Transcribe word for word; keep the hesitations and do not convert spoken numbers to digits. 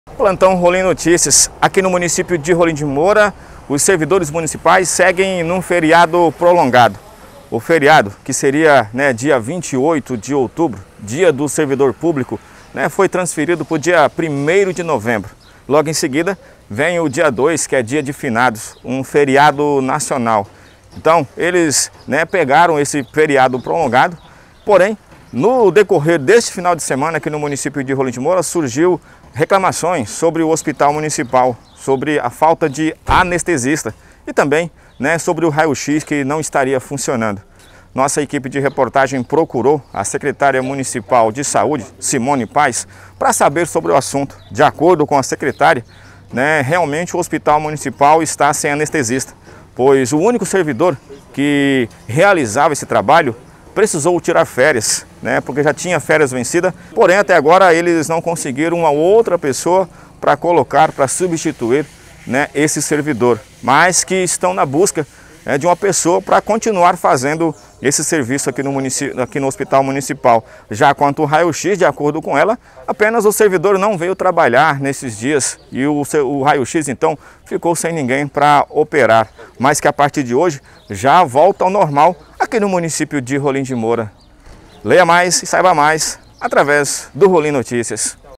Plantão Rolim Notícias. Aqui no município de Rolim de Moura, os servidores municipais seguem num feriado prolongado. O feriado, que seria né, dia vinte e oito de outubro, dia do servidor público, né, foi transferido para o dia primeiro de novembro. Logo em seguida, vem o dia dois, que é dia de finados, um feriado nacional. Então, eles né, pegaram esse feriado prolongado, porém, no decorrer deste final de semana aqui no município de Rolim de Moura, surgiu reclamações sobre o hospital municipal, sobre a falta de anestesista e também né, sobre o raio-x que não estaria funcionando. Nossa equipe de reportagem procurou a secretária municipal de saúde, Simone Paz, para saber sobre o assunto. De acordo com a secretária, né, realmente o hospital municipal está sem anestesista, pois o único servidor que realizava esse trabalho precisou tirar férias, né, porque já tinha férias vencidas, porém até agora eles não conseguiram uma outra pessoa para colocar, para substituir né, esse servidor, mas que estão na busca né, de uma pessoa para continuar fazendo esse serviço aqui no, município, aqui no hospital municipal. Já quanto ao raio-x, de acordo com ela, apenas o servidor não veio trabalhar nesses dias e o, o raio-x então ficou sem ninguém para operar, mas que a partir de hoje já volta ao normal aqui no município de Rolim de Moura. Leia mais e saiba mais através do Rolim Notícias.